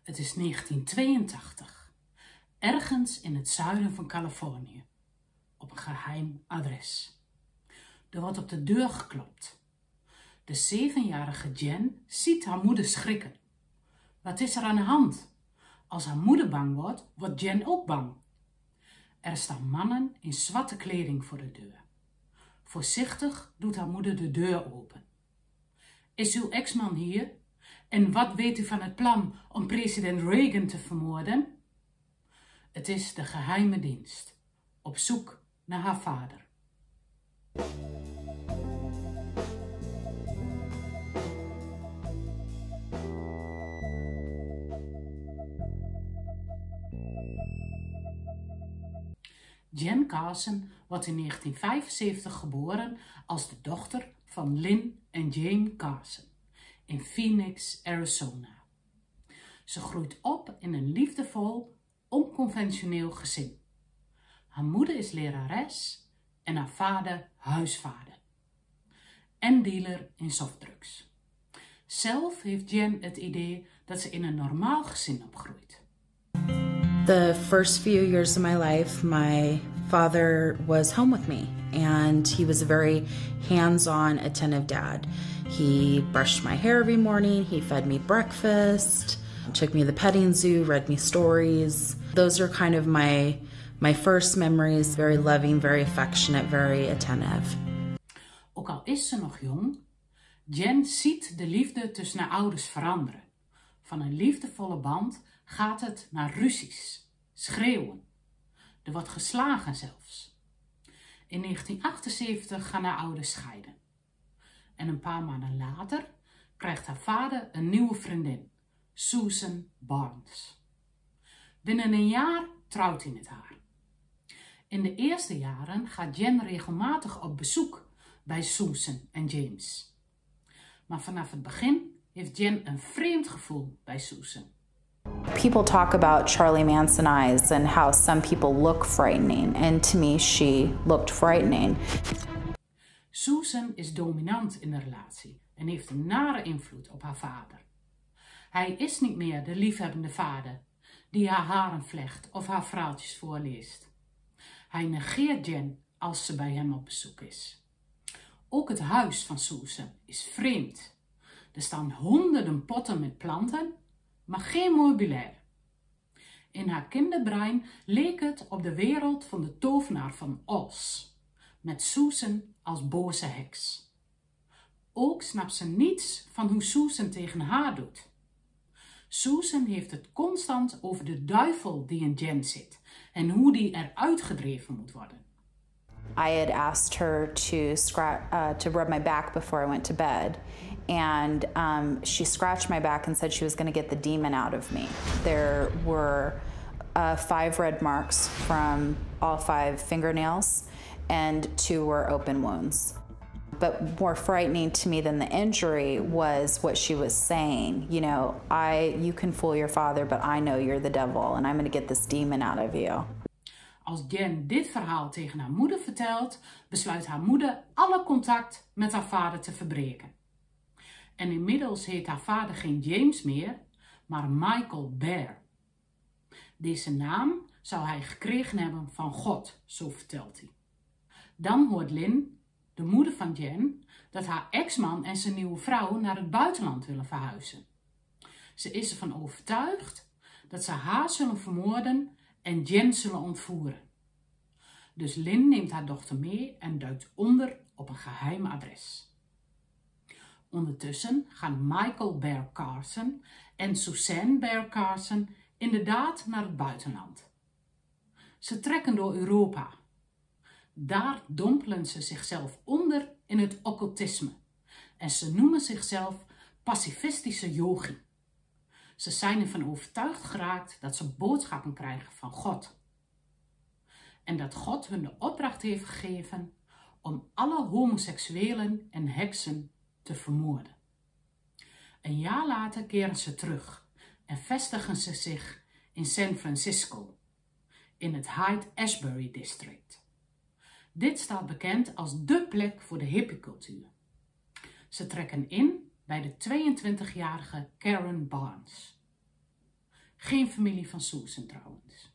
Het is 1982, ergens in het zuiden van Californië, op een geheim adres. Er wordt op de deur geklopt. De 7-jarige Jen ziet haar moeder schrikken. Wat is er aan de hand? Als haar moeder bang wordt, wordt Jen ook bang. Er staan mannen in zwarte kleding voor de deur. Voorzichtig doet haar moeder de deur open. Is uw ex-man hier? En wat weet u van het plan om president Reagan te vermoorden? Het is de geheime dienst, op zoek naar haar vader. Jen Carson wordt in 1975 geboren als de dochter van Lynn en Jane Carson in Phoenix, Arizona. Ze groeit op in een liefdevol, onconventioneel gezin. Haar moeder is lerares en haar vader huisvader en dealer in softdrugs. Zelf heeft Jen het idee dat ze in een normaal gezin opgroeit. The first few years of my life, my father was home with me, and he was a very hands-on, attentive dad. He brushed my hair every morning, he fed me breakfast, took me to the petting zoo, read me stories. Those are kind of my first memories, very loving, very affectionate, very attentive. Ook al is ze nog jong, Jen ziet de liefde tussen haar ouders veranderen. Van een liefdevolle band gaat het naar ruzies, schreeuwen. Er wordt geslagen zelfs. In 1978 gaan haar ouders scheiden. En een paar maanden later krijgt haar vader een nieuwe vriendin, Susan Barnes. Binnen een jaar trouwt hij met haar. In de eerste jaren gaat Jen regelmatig op bezoek bij Susan en James. Maar vanaf het begin heeft Jen een vreemd gevoel bij Susan. People talk about Charlie Manson eyes and how some people look frightening, and to me she looked frightening. Susan is dominant in de relatie en heeft een nare invloed op haar vader. Hij is niet meer de liefhebbende vader die haar haren vlecht of haar verhaaltjes voorleest. Hij negeert Jen als ze bij hem op bezoek is. Ook het huis van Susan is vreemd. Er staan honderden potten met planten, maar geen meubilair. In haar kinderbrein leek het op de wereld van de tovenaar van Oz, met Susan als boze heks. Ook snapt ze niets van hoe Susan tegen haar doet. Susan heeft het constant over de duivel die in Jen zit en hoe die eruit gedreven moet worden. I had asked her to rub my back before I went to bed, and she scratched my back and said she was going to get the demon out of me. There were 5 red marks from all 5 fingernails, and 2 were open wounds. But more frightening to me than the injury was what she was saying. You know, you can fool your father, but I know you're the devil, and I'm going to get this demon out of you. Als Jen dit verhaal tegen haar moeder vertelt, besluit haar moeder alle contact met haar vader te verbreken. En inmiddels heet haar vader geen James meer, maar Michael Bear. Deze naam zou hij gekregen hebben van God, zo vertelt hij. Dan hoort Lynn, de moeder van Jen, dat haar ex-man en zijn nieuwe vrouw naar het buitenland willen verhuizen. Ze is ervan overtuigd dat ze haar zullen vermoorden en Jen zullen ontvoeren. Dus Lynn neemt haar dochter mee en duikt onder op een geheim adres. Ondertussen gaan Michael Bear Carson en Suzanne Bear Carson inderdaad naar het buitenland. Ze trekken door Europa. Daar dompelen ze zichzelf onder in het occultisme en ze noemen zichzelf pacifistische yogi. Ze zijn ervan overtuigd geraakt dat ze boodschappen krijgen van God. En dat God hun de opdracht heeft gegeven om alle homoseksuelen en heksen te vermoorden. Een jaar later keren ze terug en vestigen ze zich in San Francisco, in het Haight-Ashbury district. Dit staat bekend als dé plek voor de hippiecultuur. Ze trekken in bij de 22-jarige Karen Barnes. Geen familie van Susan trouwens.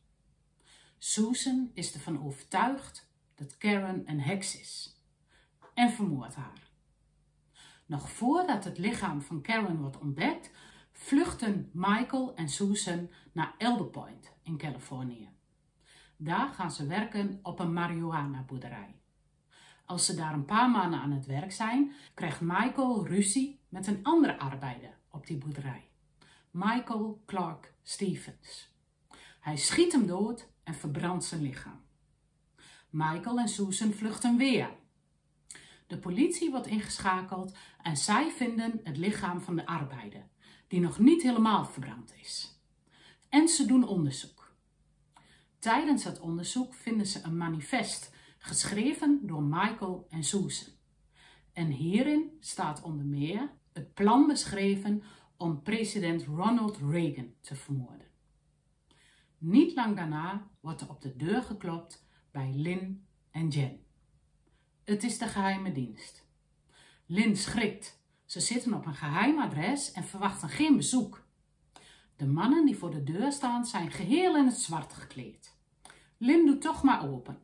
Susan is ervan overtuigd dat Karen een heks is en vermoordt haar. Nog voordat het lichaam van Karen wordt ontdekt, vluchten Michael en Susan naar Elder Point in Californië. Daar gaan ze werken op een marihuana-boerderij. Als ze daar een paar maanden aan het werk zijn, krijgt Michael ruzie met een andere arbeider op die boerderij. Michael Clark Stevens. Hij schiet hem dood en verbrandt zijn lichaam. Michael en Susan vluchten weer. De politie wordt ingeschakeld en zij vinden het lichaam van de arbeider, die nog niet helemaal verbrand is. En ze doen onderzoek. Tijdens het onderzoek vinden ze een manifest, geschreven door Michael en Susan. En hierin staat onder meer het plan beschreven om president Ronald Reagan te vermoorden. Niet lang daarna wordt er op de deur geklopt bij Lynn en Jen. Het is de geheime dienst. Lynn schrikt. Ze zitten op een geheim adres en verwachten geen bezoek. De mannen die voor de deur staan zijn geheel in het zwart gekleed. Lynn doet toch maar open.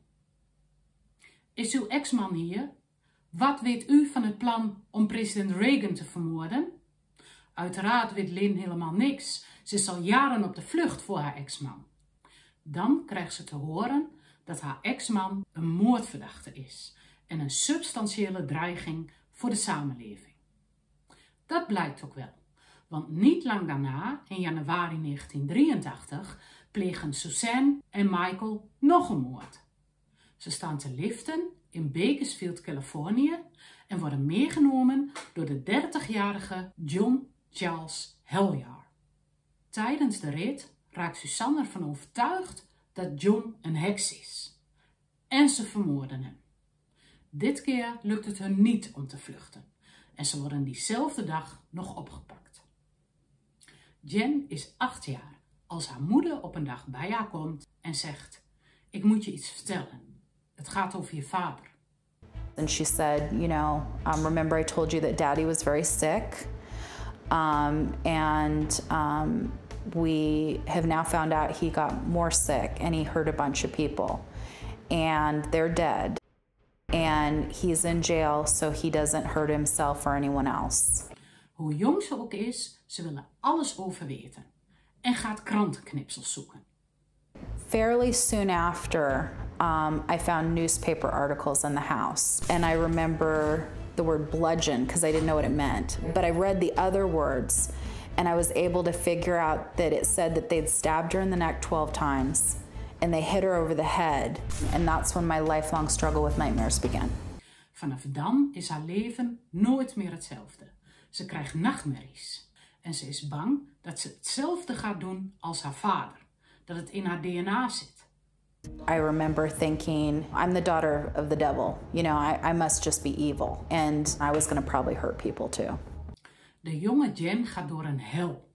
Is uw ex-man hier? Wat weet u van het plan om president Reagan te vermoorden? Uiteraard weet Lynn helemaal niks. Ze is al jaren op de vlucht voor haar ex-man. Dan krijgt ze te horen dat haar ex-man een moordverdachte is en een substantiële dreiging voor de samenleving. Dat blijkt ook wel, want niet lang daarna, in januari 1983, plegen Suzanne en Michael nog een moord. Ze staan te liften in Bakersfield, Californië en worden meegenomen door de 30-jarige John Charles Helliar. Tijdens de rit raakt Suzanne ervan overtuigd dat John een heks is. En ze vermoorden hem. Dit keer lukt het hun niet om te vluchten en ze worden diezelfde dag nog opgepakt. Jen is 8 jaar als haar moeder op een dag bij haar komt en zegt: ik moet je iets vertellen. Het gaat over je vader. And she said, you know, remember I told you that Daddy was very sick? We have now found out he got more sick and he hurt a bunch of people. And they're dead. And he's in jail so he doesn't hurt himself or anyone else. Hoe jong ze ook is, ze willen alles over weten. En gaat krantenknipsels zoeken. Fairly soon after, I found newspaper articles in the house. And I remember the word bludgeon because I didn't know what it meant. But I read the other words and I was able to figure out that it said that they'd stabbed her in the neck 12 times and they hit her over the head. And that's when my lifelong struggle with nightmares began. Vanaf dan is haar leven nooit meer hetzelfde. Ze krijgt nachtmerries. En ze is bang dat ze hetzelfde gaat doen als haar vader. Dat het in haar DNA zit. I remember thinking, I'm the daughter of the devil. You know, I must just be evil. And I was going to probably hurt people too. De jonge Jen gaat door een hel.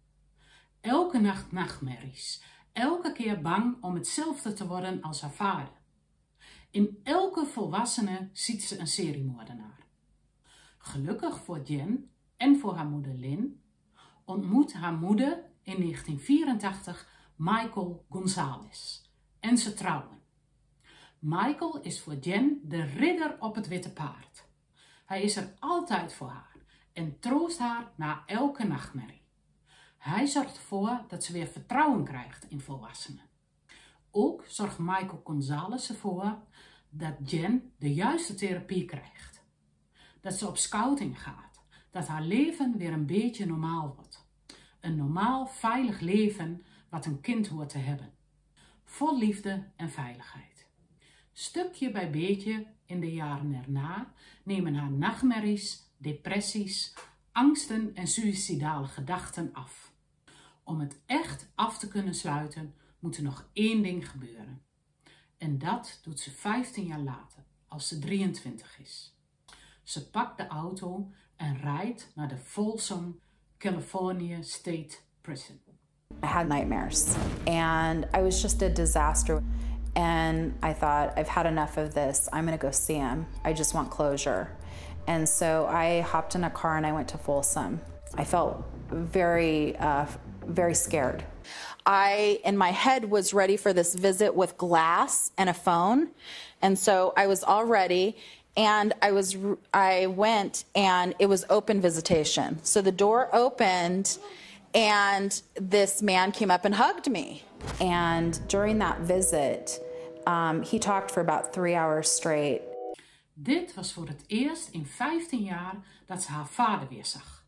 Elke nacht nachtmerries. Elke keer bang om hetzelfde te worden als haar vader. In elke volwassene ziet ze een seriemoordenaar. Gelukkig voor Jen en voor haar moeder Lynn ontmoet haar moeder in 1984 Michael Gonzalez en ze trouwen. Michael is voor Jen de ridder op het witte paard. Hij is er altijd voor haar en troost haar na elke nachtmerrie. Hij zorgt ervoor dat ze weer vertrouwen krijgt in volwassenen. Ook zorgt Michael Gonzalez ervoor dat Jen de juiste therapie krijgt. Dat ze op scouting gaat, dat haar leven weer een beetje normaal wordt. Een normaal, veilig leven wat een kind hoort te hebben. Vol liefde en veiligheid. Stukje bij beetje in de jaren erna nemen haar nachtmerries, depressies, angsten en suïcidale gedachten af. Om het echt af te kunnen sluiten moet er nog één ding gebeuren. En dat doet ze 15 jaar later, als ze 23 is. Ze pakt de auto en rijdt naar de Folsom, California State Prison. I had nightmares and I was just a disaster. And I thought, I've had enough of this. I'm going to go see him. I just want closure. And so I hopped in a car and I went to Folsom. I felt very very scared. I, in my head, was ready for this visit with glass and a phone. And so I was all ready. And I went, and it was open visitation. So the door opened, and this man came up and hugged me. And during that visit, he talked for about 3 hours straight. Dit was voor het eerst in 15 jaar dat ze haar vader weer zag.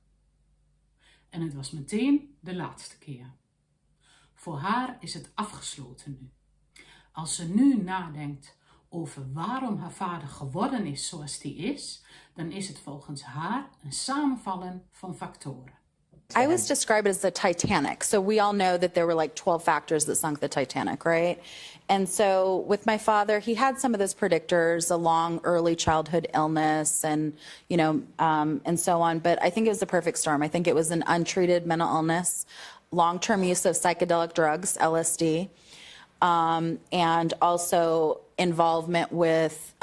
En het was meteen de laatste keer. Voor haar is het afgesloten nu. Als ze nu nadenkt over waarom haar vader geworden is zoals die is, dan is het volgens haar een samenvallen van factoren. I was described as the Titanic. So we all know that there were like 12 factors that sunk the Titanic, right? And so with my father, he had some of those predictors, a long early childhood illness and, and so on. But I think it was the perfect storm. I think it was an untreated mental illness, long-term use of psychedelic drugs, LSD, and also involvement with,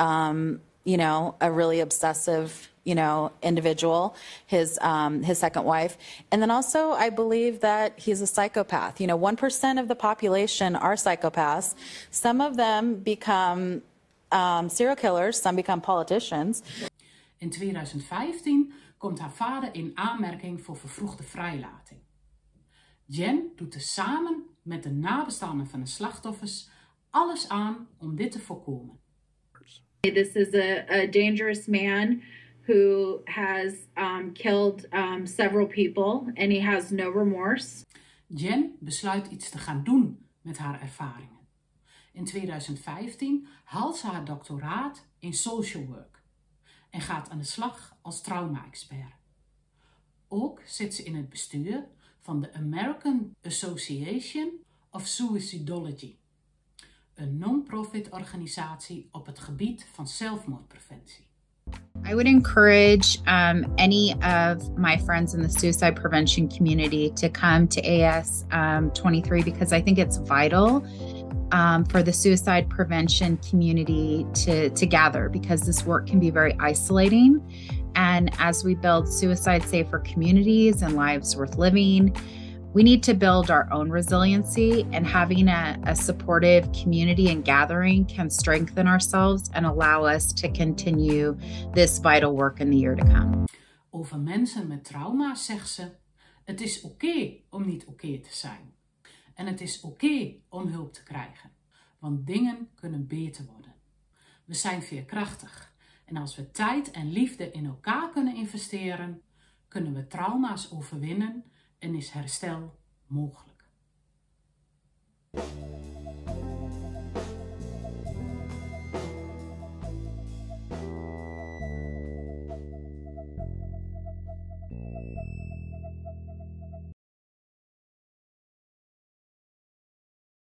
a really obsessive, individual, his second wife. And then also I believe that he's a psychopath. 1% of the population are psychopaths. Some of them become serial killers, some become politicians. In 2015 komt haar vader in aanmerking voor vervroegde vrijlating. Jen doet er samen met de nabestaanden van de slachtoffers alles aan om dit te voorkomen. This is a dangerous man who has killed several people and he has no remorse. Jen besluit iets te gaan doen met haar ervaringen. In 2015 haalt ze haar doctoraat in social work en gaat aan de slag als trauma-expert. Ook zit ze in het bestuur van de American Association of Suicidology, een non-profit organisatie op het gebied van zelfmoordpreventie. I would encourage any of my friends in the suicide prevention community to come to AS 23 because I think it's vital for the suicide prevention community to gather because this work can be very isolating. And as we build suicide-safer communities and lives worth living, we need to build our own resiliency, and having a supportive community and gathering can strengthen ourselves and allow us to continue this vital work in the year to come. Over mensen met trauma zegt ze: het is oké om niet oké te zijn. En het is oké om hulp te krijgen, want dingen kunnen beter worden. We zijn veerkrachtig en als we tijd en liefde in elkaar kunnen investeren, kunnen we trauma's overwinnen en is herstel mogelijk.